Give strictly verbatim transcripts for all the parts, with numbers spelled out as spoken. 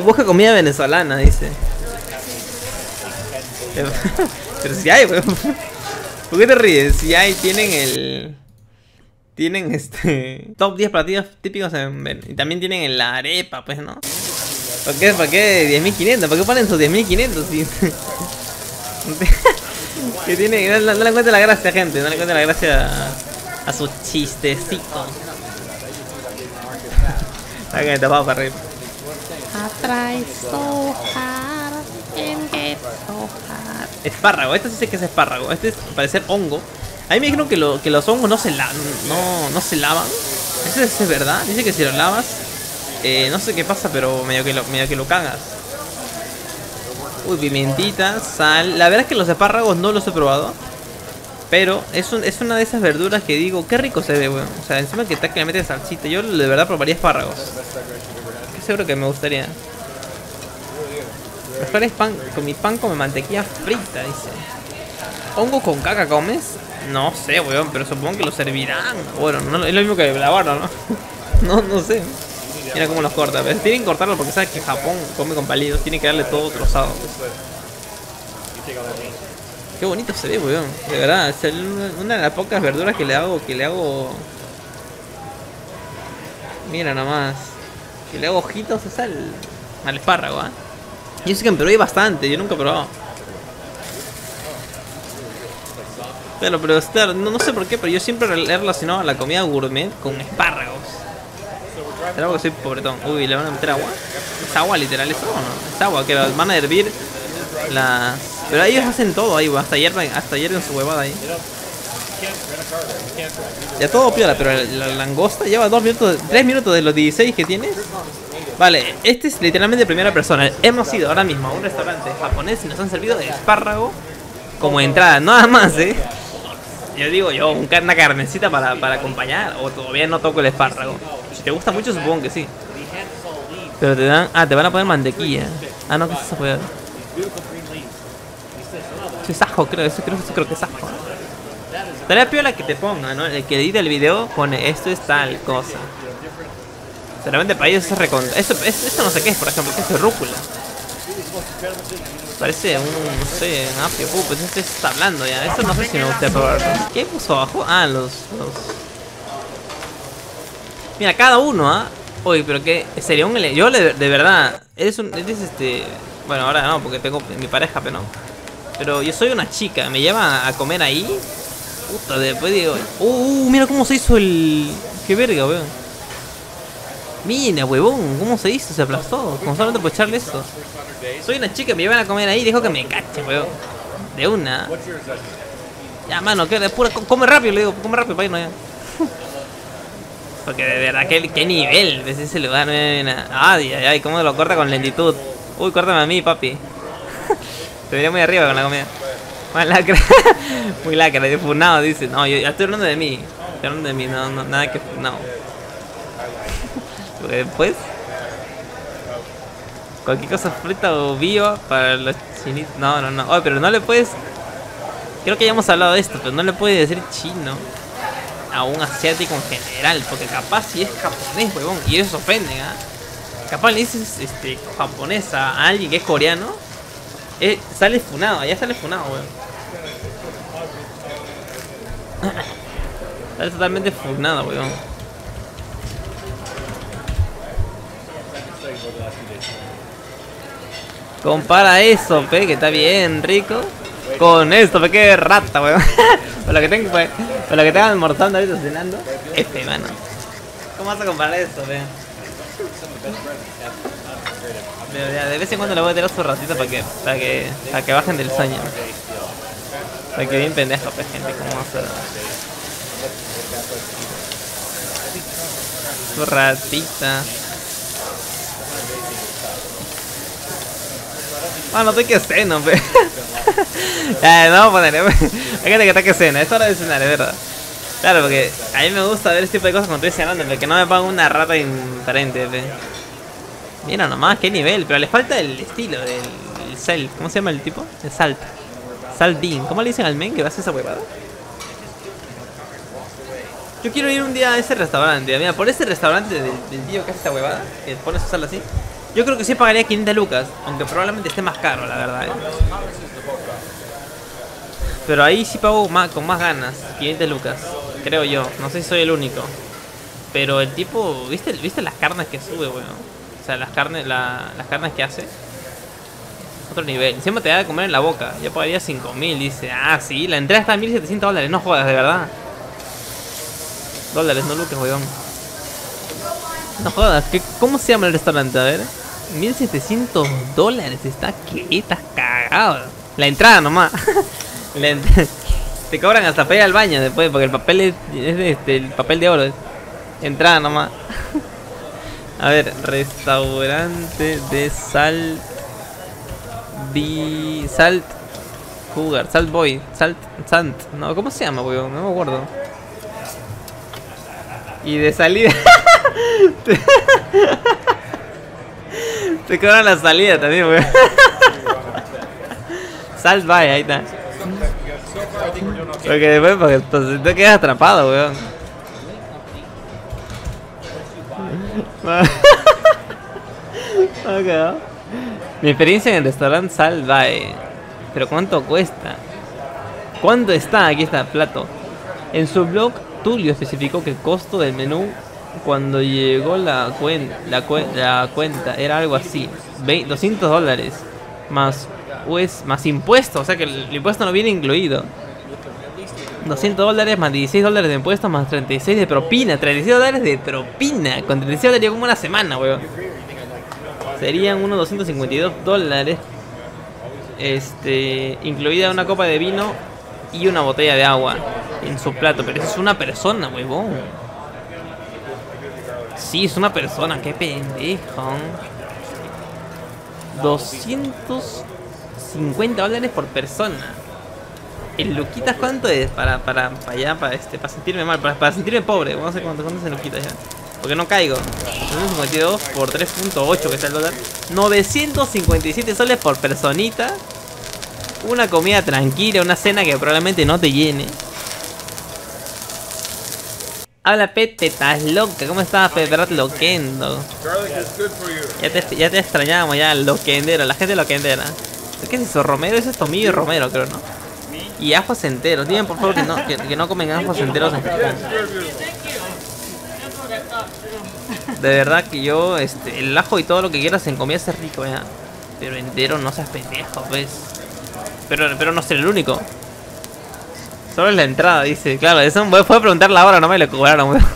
busca comida venezolana, dice. Pero, pero si hay, weón. ¿Por qué te ríes? Si hay, tienen el... Tienen este... Top diez platillos típicos en Ven. Y también tienen la arepa, pues, ¿no? ¿Por qué? ¿Por qué diez mil quinientos? ¿Por qué ponen sus diez mil quinientos? Si... que tiene... No, no le encuentre la gracia, gente. No le encuentre la gracia a, a su chistecito. Está que me tapaba para arriba. Espárrago, este sí sé que es espárrago. Este es parecer hongo. A mí me dijeron que, lo, que los hongos no se, la, no, no se lavan. ¿Eso es, es verdad? Dice que si lo lavas, eh, no sé qué pasa, pero medio que, lo, medio que lo cagas. Uy, pimentita, sal. La verdad es que los espárragos no los he probado. Pero es, un, es una de esas verduras que digo, qué rico se ve, weón. O sea, encima que está que le mete salsita. Yo de verdad probaría espárragos. Seguro que me gustaría. Mejor es pan, con mi pan come mantequilla frita, dice. ¿Hongo con caca comes? No sé, weón, pero supongo que lo servirán. Bueno, no, es lo mismo que lavarlo, ¿no? no, no sé. Mira cómo los corta. Pero tienen que cortarlo porque sabes que Japón come con palillos. Tienen que darle todo trozado. Pues. Qué bonito se ve, weón. De verdad, es una de las pocas verduras que le hago, que le hago... Mira nomás. Que le hago ojitos es al, al espárrago, ¿eh? Yo sé que en Perú hay bastante, yo nunca he probado. Claro, pero claro, no, no sé por qué, pero yo siempre he relacionado la comida gourmet con espárragos. ¿Será porque soy pobretón? Uy, ¿le van a meter agua? ¿Es agua literal eso o no? Es agua, que van a hervir las... Pero ellos hacen todo ahí, hasta hierven, hasta hierven su huevada ahí. Ya todo piola, pero la, la langosta lleva dos minutos, tres minutos de los dieciséis que tienes. Vale, este es literalmente primera persona. Hemos ido ahora mismo a un restaurante japonés y nos han servido de espárrago como entrada, nada más, eh. Yo digo yo, una carnecita para, para acompañar, o todavía no toco el espárrago. Si te gusta mucho, supongo que sí. Pero te dan, ah, te van a poner mantequilla. Ah, no, ¿qué es eso, weón? Eso es ajo, creo, eso creo, eso creo que es ajo, ¿no? Estaría piola que te ponga, ¿no? El que edita el video pone esto es tal cosa. Solamente para ellos es recontra. Esto, esto, esto no sé qué es, por ejemplo, que es rúcula. Parece un, no sé, un apio. Uh, pues este está hablando ya. Esto no sé si me gustaría probarlo. ¿Qué puso abajo? Ah, los, los... Mira, cada uno, ¿ah? ¿eh? Uy, pero que sería un... Yo, de, de verdad, eres un... Eres este... Bueno, ahora no, porque tengo mi pareja, pero no. Pero yo soy una chica, me llevan a comer ahí. Puta, después digo... Uh, mira cómo se hizo el... Qué verga, weón. Mira, huevón, ¿cómo se hizo? Se aplastó. Como solamente por echarle eso. Soy una chica, me llevan a comer ahí. Dijo que me cache, huevón. De una. Ya, mano, que de pura. Come rápido, le digo, come rápido para irnos ya. Porque de verdad, ¿qué, qué nivel? ¿Ves ese lugar? Ay, ay, ay, cómo lo corta con lentitud. Uy, córtame a mí, papi. Te venía muy arriba con la comida. Muy lacra. Muy lacra, de funado, dice. No, yo ya estoy hablando de mí. Estoy hablando de mí, no, no, nada que. No. Porque después cualquier cosa frita o viva para los chinitos. No, no, no. Oye, pero no le puedes. Creo que ya hemos hablado de esto, pero no le puedes decir chino a un asiático en general. Porque capaz si es japonés, huevón. Y ellos se ofenden, ¿ah? ¿eh? Capaz le dices este, japonés a alguien que es coreano. Eh, sale funado, allá sale funado, huevón. Sale totalmente funado, huevón. Compara eso, pe, que está bien rico, con esto, pe, que rata, weón. Por lo que tengo, pues, por lo que tengan almorzando ahorita, cenando. F, mano. ¿Cómo vas a comparar esto, pe? Pero ya, de vez en cuando le voy a tirar su ratito para que, para que, para que bajen del sueño. Para que bien pendejo, pe, gente, ¿cómo vas a...? Su ratita. Ah, no estoy que ceno, pe. Ya, no, ponerle. Hay gente que está que cena, es hora de cenar, es verdad. Claro, porque a mí me gusta ver este tipo de cosas cuando estoy cenando, porque no me pongo una rata diferente, pe. Mira nomás, qué nivel, pero le falta el estilo del el Cell. ¿Cómo se llama el tipo? El Salt. Saldín. ¿Cómo le dicen al men que va a hacer esa huevada? Yo quiero ir un día a ese restaurante. Mira, por ese restaurante del, del tío que hace esta huevada, que pone su sal así. Yo creo que sí pagaría quinientas lucas, aunque probablemente esté más caro, la verdad, ¿eh? Pero ahí sí pago más, con más ganas, quinientas lucas, creo yo. No sé si soy el único. Pero el tipo, ¿viste, ¿viste las carnes que sube, weón? O sea, las carnes, la, las carnes que hace. Otro nivel. Encima te da de comer en la boca. Yo pagaría cinco mil, dice. Ah, sí, la entrada está en mil setecientos dólares. No jodas, de verdad. Dólares, no lucas, weón. No jodas, ¿qué, ¿cómo se llama el restaurante? A ver. mil setecientos dólares. Está que estás cagado. La entrada nomás. La ent te cobran hasta para ir al baño después, porque el papel es, es de este, el papel de oro. Entrada nomás. A ver, restaurante de Salt. Bi... Salt. Cougar, Salt Boy. Salt. Sant. No, ¿cómo se llama, weón? No me acuerdo. Y de salida. te... te cobran la salida también, weón. Salt Bay, ahí está. Porque después, porque entonces te quedas atrapado, weón. Okay. Mi experiencia en el restaurante Salt Bay. Pero ¿cuánto cuesta? ¿Cuánto está? Aquí está, plato. En su blog, Tulio especificó que el costo del menú cuando llegó la, cuen la, cuen la cuenta era algo así: doscientos dólares más, pues, más impuestos. O sea que el impuesto no viene incluido. doscientos dólares más dieciséis dólares de impuestos más treinta y seis de propina. treinta y seis dólares de propina. Con treinta y seis dólares como una semana, weón. Serían unos doscientos cincuenta y dos dólares. Este, incluida una copa de vino y una botella de agua en su plato. Pero eso es una persona, huevón. Sí, es una persona, qué pendejo. doscientos cincuenta dólares por persona. ¿El Luquitas cuánto es? Para, para, para allá, para este, para sentirme mal, para, para sentirme pobre. Vamos a ver cuánto, cuánto es el Luquitas ya. Porque no caigo. doscientos cincuenta y dos por tres punto ocho, que está el dólar. novecientos cincuenta y siete soles por personita. Una comida tranquila, una cena que probablemente no te llene. Habla Pepe, estás loca. ¿Cómo estás, Pepe? Loquendo. Ya te, ya te extrañamos ya, loquendero, la gente loquendera. ¿Qué es eso? Romero, eso es tomillo y romero, creo, ¿no? Y ajos enteros. Digan por favor que no, que, que no comen ajos enteros en Japón. De verdad que yo, este, el ajo y todo lo que quieras en comida es rico, ya. Pero entero no seas pendejo, pues. Pero, pero no ser el único. Solo es la entrada, dice. Claro, eso fue preguntar la hora, no me lo cobraron, weón.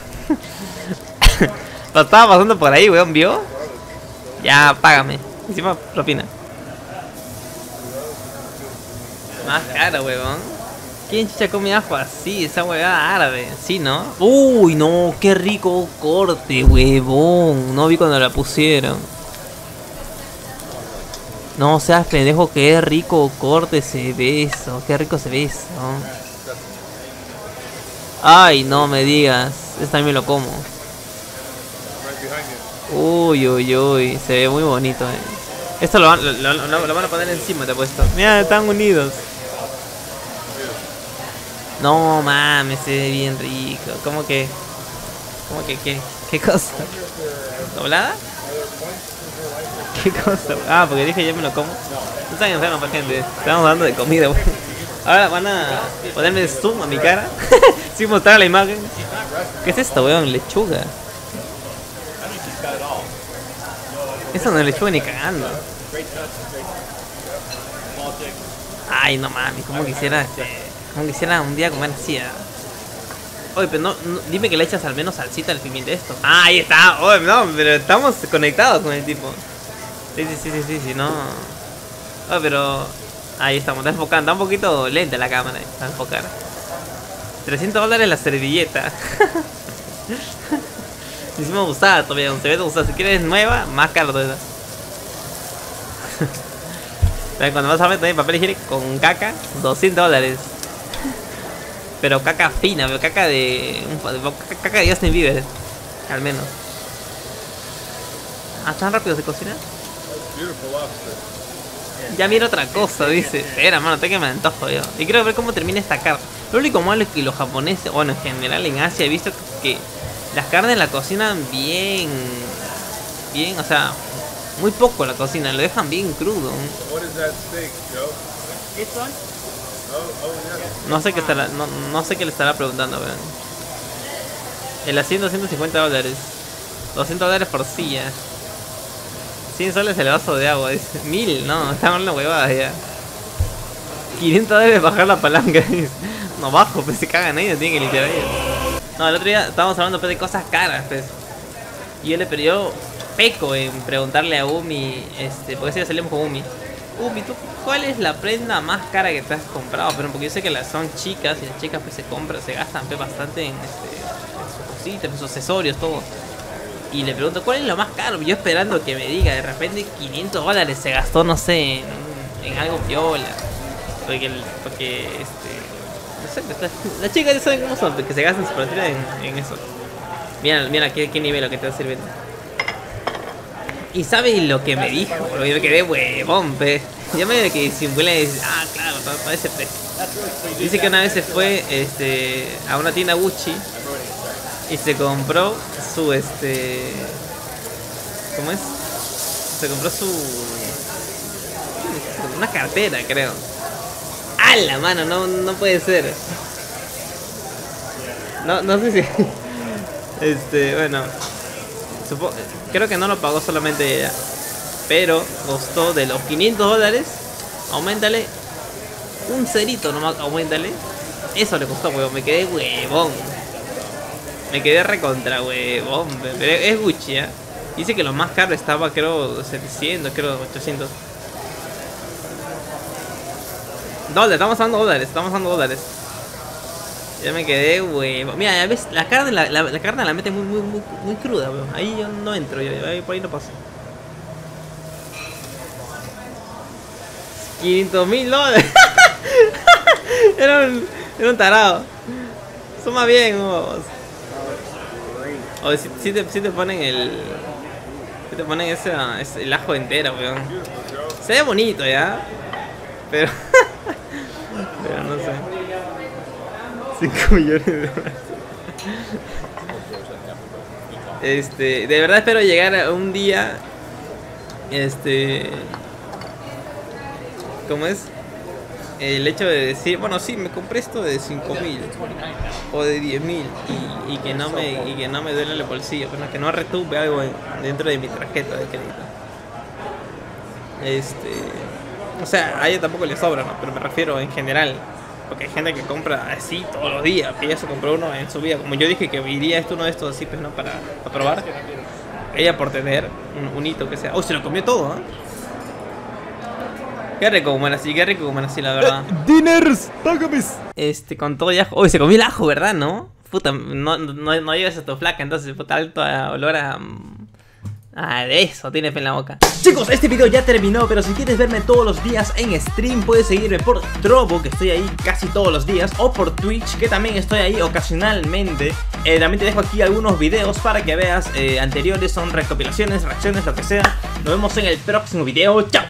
Lo estaba pasando por ahí, weón, ¿vio? Ya, págame. Encima, propina. Más caro, weón. ¿Quién chicha come ajo así? Esa huevada árabe. Sí, ¿no? Uy, no, qué rico corte, huevón. No vi cuando la pusieron. No seas pendejo, qué rico corte se ve eso. Qué rico se ve eso. Ay, no me digas. Este también lo como. Uy, uy, uy. Se ve muy bonito, eh. Esto lo van, lo, lo, lo, lo van a poner encima, te he puesto. Mira, están unidos. No mames, se ve bien rico. ¿Cómo que? ¿Cómo que qué? ¿Qué cosa? ¿Doblada? ¿Qué cosa? Ah, porque dije yo me lo como. No están enfermos, para gente. Estamos hablando de comida, güey. Ahora van a ponerme zoom a mi cara. Sin mostrar la imagen. ¿Qué es esto, weón? Lechuga. Eso no es lechuga ni cagando. Ay, no mames, como quisiera este, como quisiera un día comer así. ¿Eh? Oye, pero no, no, dime que le echas al menos salsita al pimiento de esto. Ah, ahí está. Oye, no, pero estamos conectados con el tipo. Sí, sí, sí, sí, sí, sí, no. Oye, pero ahí estamos, está enfocando. Está un poquito lenta la cámara, está enfocar. trescientos dólares la servilleta. Encima usada todavía, se ve usada. Si quieres nueva, más caro todavía. Cuando vas a ver también papel higiénico con caca, doscientos dólares. Pero caca fina, pero caca de. Caca de Justin Bieber, al menos. Ah, ¿tan rápido se cocina? Ya mira otra cosa, dice. Espera, mano, te que me antojo yo. Y quiero ver cómo termina esta carne. Lo único malo es que los japoneses, bueno, en general en Asia he visto que las carnes la cocinan bien. Bien, o sea, Muy poco la cocina, lo dejan bien crudo. No sé qué estará, no, no sé qué le estará preguntando, weón. El asiento ciento cincuenta dólares. doscientos dólares por silla. cien soles el vaso de agua. Dice, mil, no, está mal la huevada ya. quinientos dólares bajar la palanca. No bajo, pues se cagan ahí, no tienen que limpiar ahí. No, el otro día estábamos hablando pues, de cosas caras, pues. Y yo le pero yo peco en preguntarle a Umi, este, porque si ya salimos con Umi. Umi, ¿tú cuál es la prenda más cara que te has comprado? Pero porque yo sé que las son chicas y las chicas pues se compran, se gastan pues, bastante en, este, en sus cositas, en sus accesorios, todo. Y le pregunto, ¿cuál es lo más caro? Yo esperando que me diga, de repente quinientos dólares se gastó, no sé, en, en algo piola. Porque, porque este, no sé, está, las chicas ya saben cómo son, porque se gastan su partida en, en eso. Mira, mira qué, qué nivel lo que te está sirviendo. Y sabe lo que me dijo, bro, yo me quedé huevón, pe. Ya me que simulé y dice, ah, claro, para ese precio. Dice que una vez se fue este, a una tienda Gucci y se compró su, este... ¿Cómo es? Se compró su... una cartera, creo. ¡Ah, la mano! No, no puede ser. No, no sé si... Este, bueno... Supo... Creo que no lo pagó solamente ella. Pero costó de los quinientos dólares. Auméntale un cerito nomás, auméntale. Eso le costó, weón. Me quedé huevón. Me quedé recontra huevón. Pero es Gucci, ¿eh? Dice que lo más caro estaba, creo, setecientos, creo, ochocientos. Dólares, estamos dando dólares, estamos dando dólares. Ya me quedé, huevón. Mira, ya ves, la carne la, la, la carne la mete muy, muy, muy, muy cruda, weón. Ahí yo no entro, yo, ahí, por ahí no paso. quinientos mil dólares. Era un, era un tarado. Suma bien, vos. O si, si, te, si te ponen el... Si te ponen ese, ese el ajo entero, weón. Se ve bonito, ¿ya? Pero... pero no sé. cinco millones de dólares. Este... De verdad espero llegar a un día... Este... ¿Cómo es? El hecho de decir, bueno, sí, me compré esto de cinco mil o de diez mil y, y que no me y que no me duele el bolsillo, pero que no retumbe algo en, dentro de mi tarjeta de crédito. Este, o sea, a ella tampoco le sobra, ¿no? Pero me refiero en general, porque hay gente que compra así todos los días, que ella se compró uno en su vida, como yo dije que iría esto uno de estos así, pues no, para, para probar. Ella por tener un, un hito que sea, oh, se lo comió todo, ¿eh? Qué rico comer así, qué rico comer así, la verdad. Eh, ¡Diners! ¡Págame! Este, con todo el ajo. Uy, se comió el ajo, ¿verdad? ¿No? Puta, no, no, no llevas a tu flaca, entonces, puta, alto a olor a... Ah, de eso, tiene fe en la boca. Chicos, este video ya terminó, pero si quieres verme todos los días en stream, puedes seguirme por Trovo, que estoy ahí casi todos los días, o por Twitch, que también estoy ahí ocasionalmente. eh, También te dejo aquí algunos videos para que veas eh, anteriores, son recopilaciones, reacciones, lo que sea. Nos vemos en el próximo video, chao.